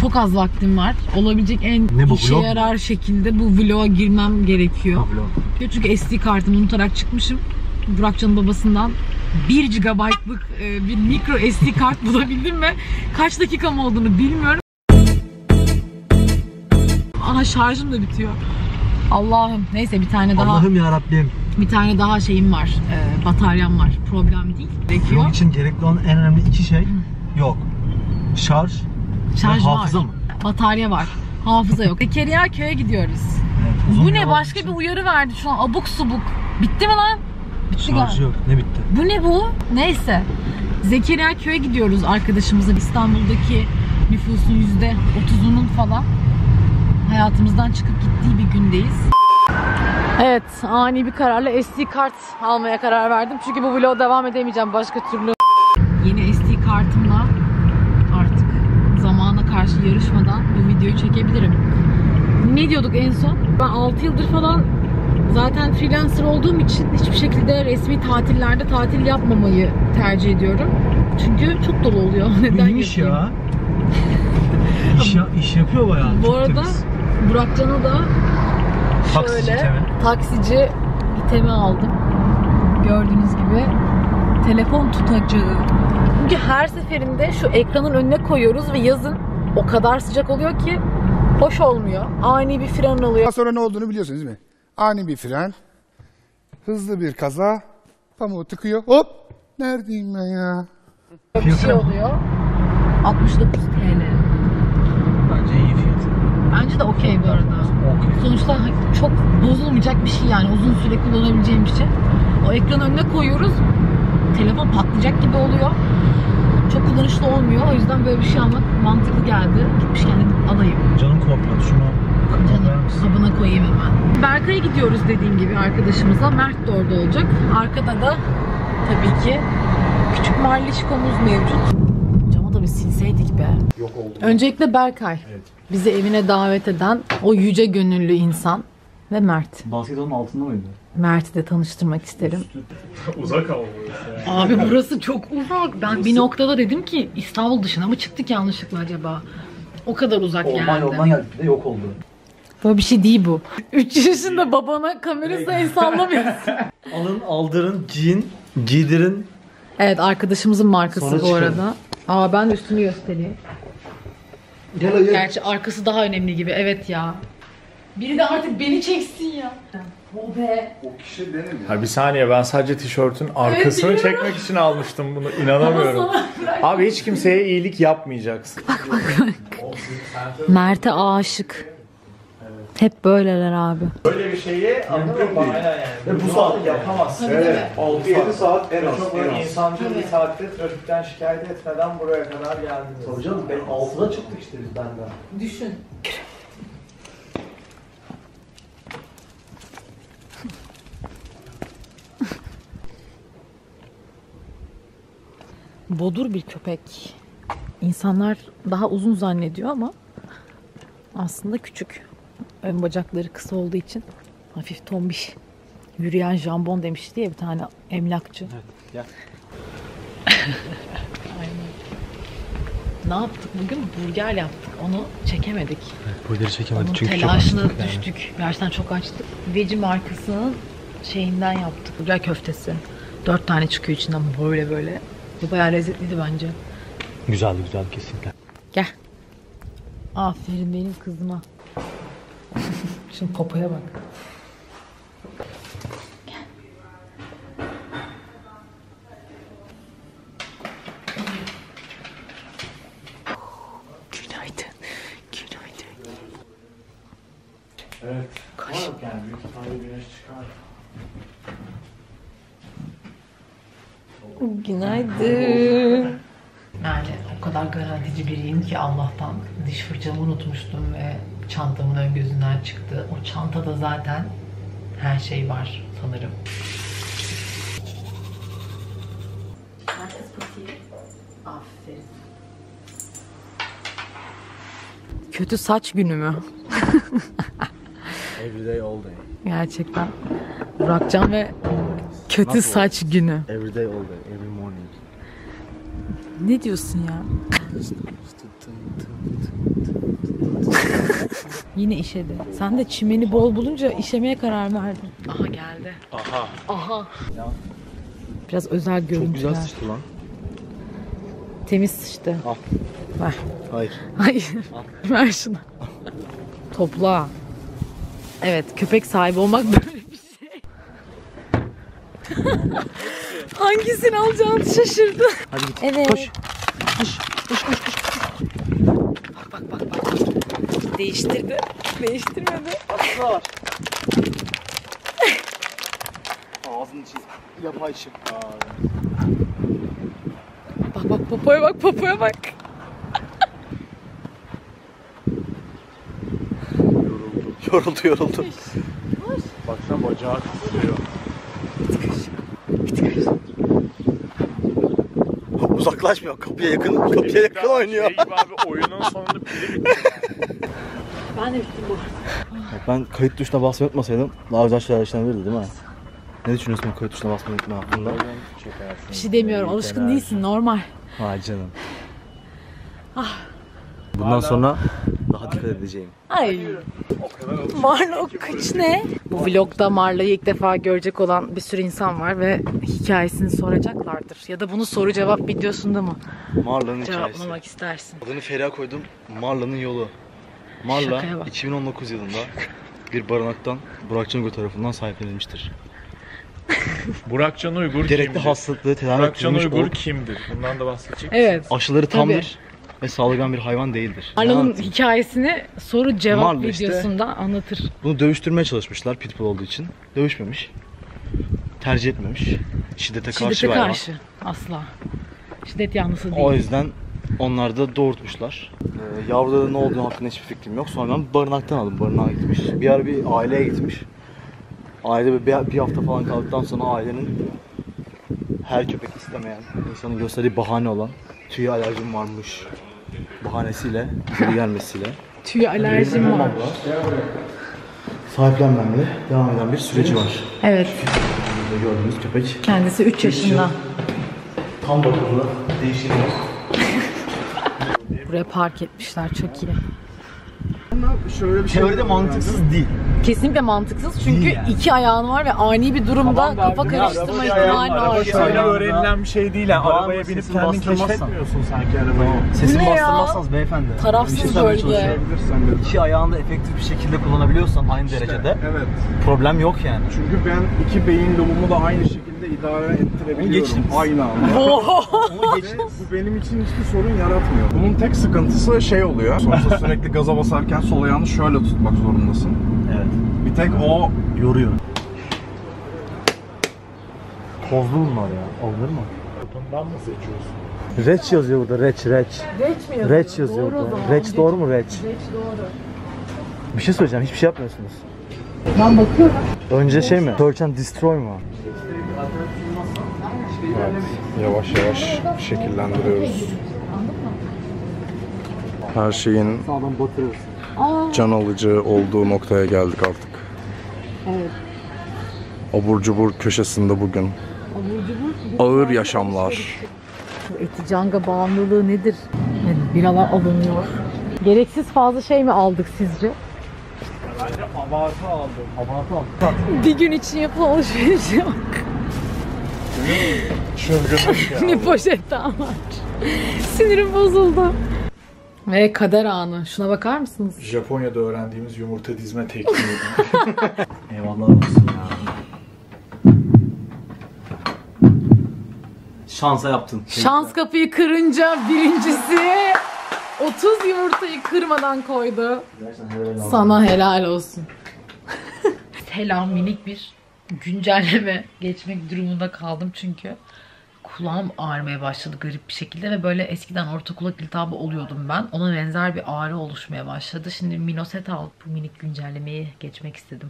çok az vaktim var. Olabilecek en işe yarar şekilde bu vloga girmem gerekiyor. Çünkü SD kartımı unutarak çıkmışım. Burakcan'ın babasından 1 GB'lık bir micro SD kart bulabildim ve kaç dakikam olduğunu bilmiyorum. Aha şarjım da bitiyor. Allah'ım. Neyse bir tane daha. Allah'ım ya Rabbim. Bir tane daha şeyim var. Bataryam var. Problem değil. Vlog için gerekli olan en önemli 2 şey yok. Şarj hafıza var. mı? Batarya var. Hafıza yok. Zekeriya köye gidiyoruz. Evet, bu ne? Başka bir uyarı verdi şu an. Abuk subuk. Bitti mi lan? Bitti Şarjı yok. Ne bitti? Bu ne bu? Neyse. Zekeriya köye gidiyoruz arkadaşımızla. İstanbul'daki nüfusun %30'unun falan hayatımızdan çıkıp gittiği bir gündeyiz. Evet, ani bir kararla SD kart almaya karar verdim. Çünkü bu vloga devam edemeyeceğim başka türlü. Yeni SD kartımla artık zamana karşı yarışmadan bu videoyu çekebilirim. Ne diyorduk en son? Ben 6 yıldır falan zaten freelancer olduğum için hiçbir şekilde resmi tatillerde tatil yapmamayı tercih ediyorum. Çünkü çok dolu oluyor. Neden İyiymiş ya. İş yapıyor bayağı. Bu arada Burakcan'a da şöyle taksici itemi aldım. Gördüğünüz gibi telefon tutacağı. Çünkü her seferinde şu ekranın önüne koyuyoruz ve yazın o kadar sıcak oluyor ki hoş olmuyor. Ani bir fren alıyor. Daha sonra ne olduğunu biliyorsunuz değil mi? Ani bir fren, hızlı bir kaza, pamuğu tıkıyor. Hop! Neredeyim ben ya? Bir şey oluyor. 69 TL. Bence iyi fiyat. Bence de okey bu arada. Okay. Sonuçta çok bozulmayacak bir şey yani. Uzun süre kullanabileceğim bir şey. O ekranın önüne koyuyoruz. Telefon patlayacak gibi oluyor. Çok kullanışlı olmuyor. O yüzden böyle bir şey almak mantıklı geldi. Gitmişken dedim alayım. Canım komple. Şunu kabına koyayım hemen. Berkay'a gidiyoruz dediğim gibi arkadaşımıza. Mert de orada olacak. Arkada da tabii ki küçük marlişkomuz mevcut. Camı da bir silseydik be. Yok oldu. Öncelikle Berkay. Evet. Bizi evine davet eden o yüce gönüllü insan ve Mert. Basketbolun altında mıydı? Mert'i de tanıştırmak isterim. Uzak ama burası. Abi burası çok uzak. Ben bir noktada dedim ki İstanbul dışına mı çıktık yanlışlıkla acaba? O kadar uzak geldi. Orman geldik de yok oldu. Böyle bir şey değil bu. 3 yaşında babana kamerası el sallamıyorsun. Alın, aldırın, giyin, giydirin. Evet, arkadaşımızın markası bu arada. Aa, ben de üstünü göstereyim. Gerçi arkası daha önemli gibi. Evet ya. Biri de artık beni çeksin ya. O be. O kişi benim ya. Ha bir saniye, ben sadece tişörtün arkasını çekmek için almıştım bunu. İnanamıyorum. Abi hiç kimseye iyilik yapmayacaksın. Bak. Mert'e aşık. Hep böyleler abi. Böyle bir şeyi anladın mı? Aynen yani. Ve bu saat yapamazsın. Evet. 6-7 saat en az. Çok böyle insancıl bir saatte trafikten şikayet etmeden buraya kadar geldiniz. Tabii canım, 6'da çıktık işte biz benden. Düşün. Bodur bir köpek. İnsanlar daha uzun zannediyor ama aslında küçük. Ön bacakları kısa olduğu için hafif tombiş. Yürüyen jambon demişti ya bir tane emlakçı. Evet, gel. Aynen. Ne yaptık bugün? Burger yaptık. Onu çekemedik. Evet, burgeri çekemedik onun çünkü telaşına çok düştük. Yani. Gerçekten çok açtık. Veci markasının şeyinden yaptık. Burger köftesi. 4 tane çıkıyor içinden böyle. Bu bayağı lezzetliydi bence. Güzeldi kesinlikle. Gel. Aferin benim kızıma. Şimdi popoya bak. Gel. Günaydın. Evet. Kaç? Yani büyük ihtimalle güneş çıkar. Günaydın. Yani o kadar garantici biriyim ki Allah'tan diş fırçamı unutmuştum ve çantamın ön gözünden çıktı. O çantada zaten her şey var sanırım. Aferin. Kötü saç günü mü? Everyday all day. Gerçekten. Burakcan ve kötü saç günü. Everyday all day, every morning. Ne diyorsun ya? Yine işedi. Sen de çimeni bol bulunca işemeye karar verdin. Aha geldi. Aha. Biraz özel görüntüler. Çok güzel sıçtı lan. Temiz sıçtı. Al. Ver. Hayır. Hayır. Ver şunu. Topla. Evet, köpek sahibi olmak böyle bir şey. Hangisini alacağını şaşırdı. Hadi git. Evet. Koş. Bak. Değiştirdi. Değiştirmedi. Ağzının içi. Yapay çim. Bak popoya bak. Yoruldu. Baksana bacağı tutuyor. Uzaklaşmıyor. Kapıya yakın oynuyor. Şey gibi abi, oyunun sonunda pili bitti. Ben de bittim bu. Ben kayıt tuşuna basmayı unutmasaydım daha güzel şeyler yaşanabilirdi değil mi? Ne düşünüyorsun kayıt tuşuna basmayı unutma hakkında? Bir şey demiyorum. Alışkın değilsin. Normal. Vay canım. Bundan sonra daha dikkat edeceğim. Ay. Marla o kıç ne? Bu vlogda Marla'yı ilk defa görecek olan bir sürü insan var ve hikayesini soracaklardır. Ya da bunu soru cevap videosunda mı Marla'nın hikayesi. cevaplamak istersin? Adını Feriha koydum. Marla'nın yolu. Şakaya Marla bak. 2019 yılında bir barınaktan Burak Canıgo tarafından sahiplenilmiştir. Burak Can Uygur Gerekli kimdir? hastalıkları tedavi Burak Can ettirilmiş Uygur olup kimdir? Bundan da bahsedecek. Evet. aşıları tamdır Tabii. ve saldırgan bir hayvan değildir. Marla'nın Yani hikayesini soru cevap Marla işte. videosunda anlatır. bunu dövüştürmeye çalışmışlar pitbull olduğu için. Dövüşmemiş. Tercih etmemiş. Şiddete karşı Şiddete bir hayvan. karşı. Asla. Şiddet yanlısı değil. O yüzden onlar da doğurtmuşlar. Yavruların ne olduğunu hakkında hiçbir fikrim yok. Sonra ben barınaktan aldım. Barınağa gitmiş. Bir ara bir aileye gitmiş. Ailede bir hafta falan kaldıktan sonra ailenin her köpek istemeyen insanın gösterdiği bahane olan tüye alerjim varmış bahanesiyle geri gelmesiyle Tüy alerjim var. sahiplenmemle devam eden bir süreci var. Evet. Burada gördüğünüz köpek Kendisi 3 yaşında. tam bakımlı, değişim yok. Buraya park etmişler. Çok iyi. Şöyle bir şey Teoride mantıksız değil. Kesinlikle mantıksız çünkü Değil yani. iki ayağın var ve ani bir durumda kafa karıştırma ihtimali var. Şöyle öğrenilen bir şey değil. Yani Doğan arabaya binip sesini kendin bastırmazsan. keşfetmiyorsun sanki arabayı. Sesini Ne ya? bastırmazsanız beyefendi. Tarafsız bir şey söylemeye bölge. çalışıyorum. İki ayağını efektif bir şekilde kullanabiliyorsan aynı derecede Evet. problem yok yani. Çünkü ben iki beyin lobumu da aynı şekilde idare ettirebiliyorum. Onu geçtim. Aynı anda. Onu geç. Ve bu benim için hiçbir sorun yaratmıyor. Bunun tek sıkıntısı şey oluyor. Sonuçta sürekli gaza basarken sol ayağını şöyle tutmak zorundasın. Evet. Bir tek o Yoruyor. Kozlu bunlar ya. Alınır mı? Bundan mı seçiyorsun? Reç yazıyor burada. Reç. Reç mi yazıyor? Reç yazıyor Doğru o burada. zaman. Reç doğru mu reç? Reç doğru. Bir şey söyleyeceğim. Hiçbir şey yapmıyorsunuz. Ben bakıyorum. Önce şey mi? Search and destroy mu? yavaş yavaş şekillendiriyoruz. Her şeyin Sağdan batırırız. can alıcı olduğu noktaya geldik artık. Evet. Abur cubur köşesinde bugün. Ağır yaşamlar. Eticanga bağımlılığı nedir? Yani biralar alınıyor. Gereksiz fazla şey mi aldık sizce? Bence abartı aldım. Abartı al. Bir gün için yapılan alışveriş yok. Çılgınlık ya. Ne poşetten var. Sinirim bozuldu. Ve kader anı. Şuna bakar mısınız? Japonya'da öğrendiğimiz yumurta dizme tekniği. Eyvallah olsun ya. Şansa yaptın. Şans kapıyı kırınca birincisi 30 yumurtayı kırmadan koydu. Sana helal olsun. Selam, minik bir güncelleme geçmek durumunda kaldım çünkü kulağım ağrımaya başladı garip bir şekilde ve böyle eskiden orta kulak iltihabı oluyordum ben. Ona benzer bir ağrı oluşmaya başladı. Şimdi Minoset alıp bu minik güncellemeyi geçmek istedim.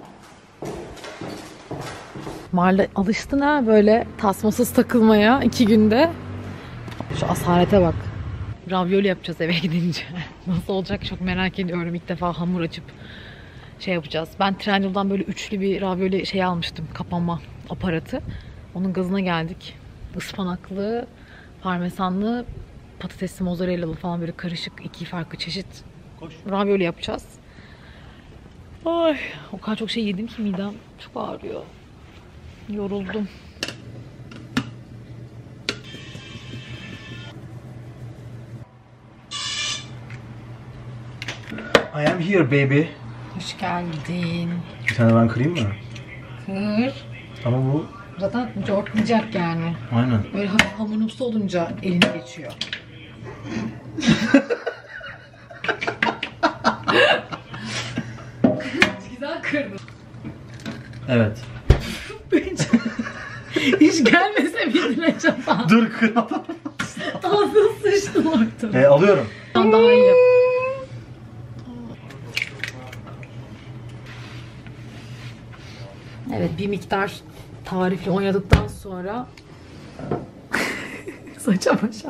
Marla alıştın ha böyle tasmasız takılmaya 2 günde. Şu asarete bak. Ravioli yapacağız eve gidince. Nasıl olacak çok merak ediyorum. İlk defa hamur açıp şey yapacağız. Ben Trendyol'dan böyle üçlü bir ravioli şey almıştım. Kapanma aparatı. Onun gazına geldik. Ispanaklı, parmesanlı, patatesli, mozzarellalı falan böyle karışık 2 farklı çeşit Ravioli yapacağız. Ay, o kadar çok şey yedim ki midem çok ağrıyor. Yoruldum. I am here baby. Hoş geldin. Bir tane ben kırayım mı? Kır. Ama bu Zaten cortlayacak yani. aynen. Böyle hafif hamurumsu olunca eline geçiyor. Güzel kırdın. Evet. Hiç gelmese miydin acaba? Dur kıralım. Ağzına sıçtın ortada. Alıyorum. Daha iyi. Evet, bir miktar tarifle oynadıktan sonra saça başa.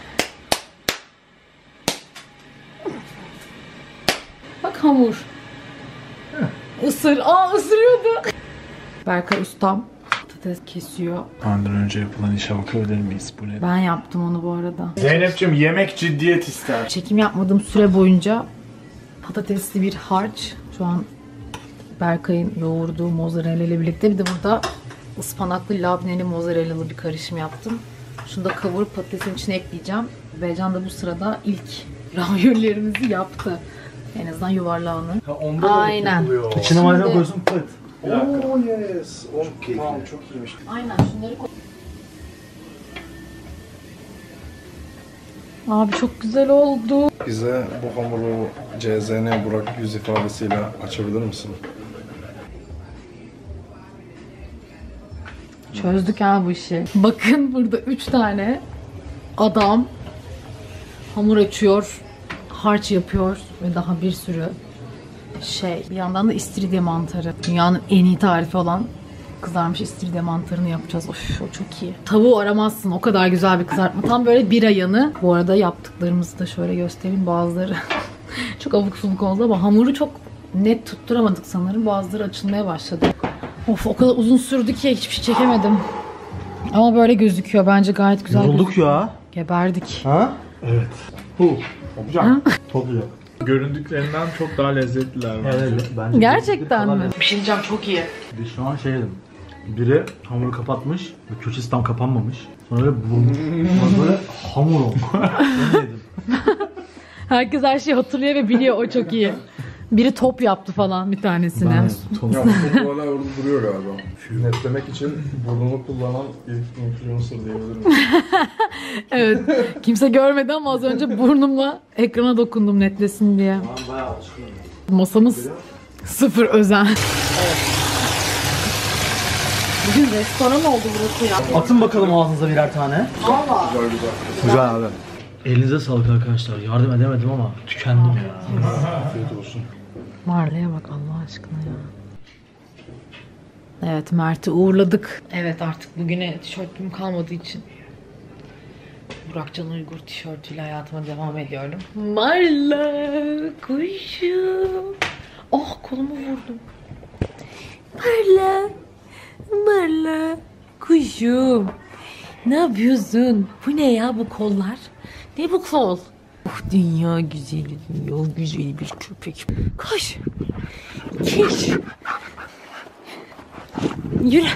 Bak hamur. Isır. Isırıyordu. Berkay ustam patates kesiyor. Benden önce yapılan işe bakabilir miyiz? Bu ne? Ben yaptım onu bu arada. Zeynep'ciğim yemek ciddiyet ister. Çekim yapmadığım süre boyunca patatesli bir harç. Şu an Berkay'ın yoğurduğu mozzarella ile birlikte bir de burada ıspanaklı labneli mozzarellalı bir karışım yaptım. Şunu da kavurup patatesin içine ekleyeceğim. Beycan da bu sırada ilk raviolilerimizi yaptı. En azından yuvarlağını. Onda Aynen. İçine malzeme Şimdi- koysun pıt. Oh yes. Okay. Tamam çok iyiymiş. Aynen şunları koy. Abi çok güzel oldu. Bize bu hamuru CZN Burak yüz ifadesiyle açabilir misin? Çözdük ha bu işi. Bakın burada 3 tane adam hamur açıyor, harç yapıyor ve daha bir sürü şey. Bir yandan da istiridye mantarı. Dünyanın en iyi tarifi olan kızarmış istiridye mantarını yapacağız. Of, o çok iyi. Tavuğu aramazsın. O kadar güzel bir kızartma. Tam böyle bira yanı. Bu arada yaptıklarımızı da şöyle göstereyim. Bazıları çok abuk subuk oldu ama hamuru çok net tutturamadık sanırım. Bazıları açılmaya başladı. Of, o kadar uzun sürdü ki hiçbir şey çekemedim. Ama böyle gözüküyor. Bence gayet güzel Yorulduk gözüküyor. ya. Geberdik. Ha? Evet. Bu. Olacak. Çok güzel. Göründüklerinden çok daha lezzetliler bence. Evet, bence Gerçekten mi? Bir şey diyeceğim, çok iyi. Biz şu an şey yedim. Biri hamuru kapatmış ve köşesi tam kapanmamış. Sonra böyle vurmuş. Sonra böyle hamur olmuş. Onu yedim. Herkes her şeyi hatırlıyor ve biliyor, o çok iyi. Biri top yaptı falan bir tanesine. Ya bu hala orada duruyor galiba. Netlemek için burnunu kullanan ilk influencer diyebilirim. Evet. Kimse görmedi ama az önce burnumla ekrana dokundum netlesin diye. Ben bayağı alışkınım. Masamız sıfır özen. Bugün restoran oldu burası ya. Atın bakalım ağzınıza birer tane. Valla. Güzel güzel. Güzel abi. Elinize sağlık arkadaşlar. Yardım edemedim ama tükendim ya. Afiyet olsun. Marla'ya bak Allah aşkına ya. Evet, Mert'i uğurladık. Evet, artık bugüne tişörtüm kalmadığı için Burakcan Uygur tişörtüyle hayatıma devam ediyorum. Marla kuşum. Oh, kolumu vurdum. Marla. Marla kuşum. Ne yapıyorsun? Bu ne ya bu kollar? Ne bu kol? Oh, dünya güzeli, dünya güzeli bir köpek. Koş. Geç. Yürü.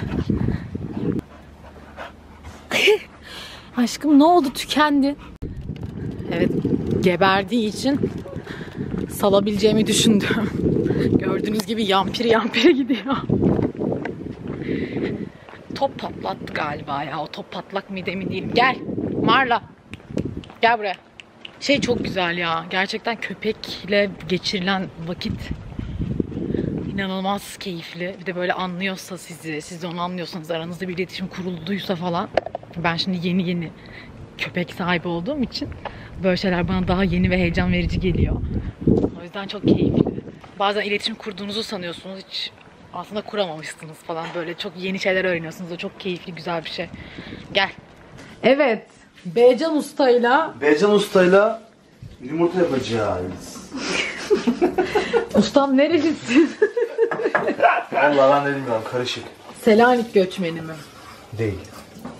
Aşkım ne oldu, tükendi? Evet, geberdiği için salabileceğimi düşündüm. Gördüğünüz gibi yampiri gidiyor. Top patlattı galiba ya. O top patlak mıydı emin değilim. Gel Marla. Gel buraya. Şey çok güzel ya. Gerçekten köpekle geçirilen vakit inanılmaz keyifli. Bir de böyle anlıyorsa sizi, siz de onu anlıyorsanız, aranızda bir iletişim kurulduysa falan. Ben şimdi yeni köpek sahibi olduğum için böyle şeyler bana daha yeni ve heyecan verici geliyor. O yüzden çok keyifli. Bazen iletişim kurduğunuzu sanıyorsunuz, hiç aslında kuramamışsınız falan. Böyle çok yeni şeyler öğreniyorsunuz. O çok keyifli, güzel bir şey. Gel. Evet. Beycan Usta'yla Beycan Usta'yla yumurta yapacağız. ustam nerelisin? Vallahi ben de bilmiyorum, karışık. Selanik göçmeni mi? Değil.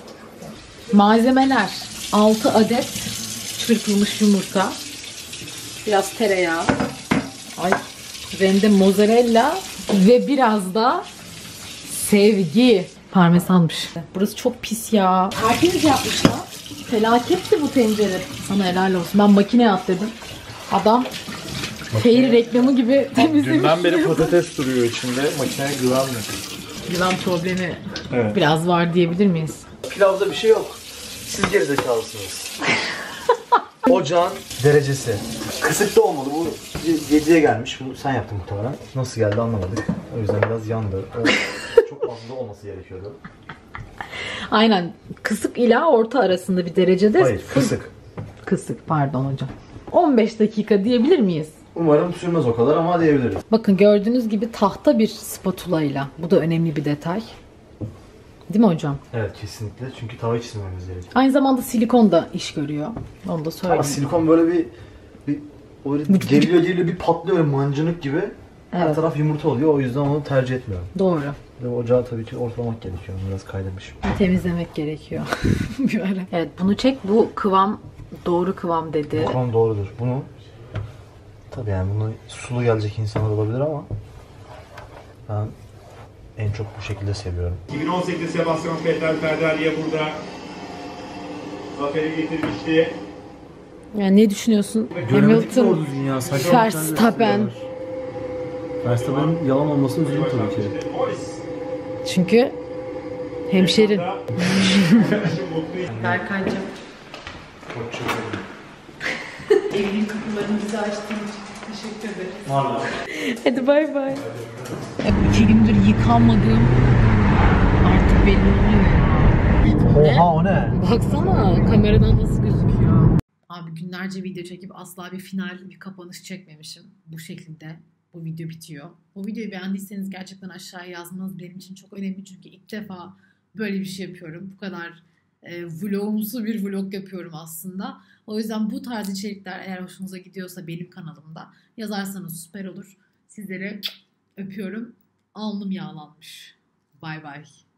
Malzemeler: 6 adet çırpılmış yumurta, Biraz tereyağı. Ay, rende mozzarella ve biraz da sevgi. Parmesanmış. Burası çok pis ya. Tertemiz yapmışlar. Felaketti bu tencere. Sana helal olsun. Ben makineye at dedim. Adam Fairy reklamı gibi temizlemiş. Dünden beri patates duruyor içinde. Makineye güvenmiyor. Güven problemi Evet. biraz var diyebilir miyiz? Pilavda bir şey yok. Siz gerizekalısınız. Ocağın derecesi. Kısıkta olmalı. Bu 7'ye gelmiş. Bunu sen yaptın muhtemelen. Nasıl geldi anlamadık. O yüzden biraz yandı. O çok fazla olması gerekiyordu. Aynen. Kısık ila orta arasında bir derecede. Hayır, kısık. Kısık, pardon hocam. 15 dakika diyebilir miyiz? Umarım sürmez o kadar ama diyebiliriz. Bakın gördüğünüz gibi tahta bir spatula ile. Bu da önemli bir detay. Değil mi hocam? Evet, kesinlikle. Çünkü tavayı çizmemiz gerekiyor. Aynı zamanda silikon da iş görüyor. Onu da Ama söyleyeyim. silikon böyle bir öyle geliyor bir patlıyor öyle mancınık gibi. Her Evet. taraf yumurta oluyor. O yüzden onu tercih etmiyorum. Doğru. Ve ocağı tabii ki ortalamak gerekiyor. Biraz kaydemiş. Temizlemek gerekiyor. Bir ara. Evet, bunu çek. Bu kıvam doğru kıvam dedi. Kıvam doğrudur. Bunu tabii yani bunu sulu gelecek insanlar olabilir ama ben en çok bu şekilde seviyorum. 2018 Sebastian Vettel Ferrari'ye burada zaferi getirmişti. Yani ne düşünüyorsun? Hamilton, Verstappen. Verstappen'in yalan olmasını üzüldüm tabii ki. Çünkü hemşerin. Berkay'cığım. Evinin kapılarını bize açtığın için teşekkür ederim. Vallahi. Hadi bay bay. 2 gündür yıkanmadığım artık belli oluyor ya. Oha o ne? Baksana kameradan nasıl gözüküyor. Abi günlerce video çekip asla bir final, bir kapanış çekmemişim. Bu şekilde bu video bitiyor. Bu videoyu beğendiyseniz gerçekten aşağıya yazmanız benim için çok önemli. Çünkü ilk defa böyle bir şey yapıyorum. Bu kadar vlogumsu bir vlog yapıyorum aslında. O yüzden bu tarz içerikler eğer hoşunuza gidiyorsa benim kanalımda yazarsanız süper olur. Sizlere öpüyorum. Alnım yağlanmış. Bay bay.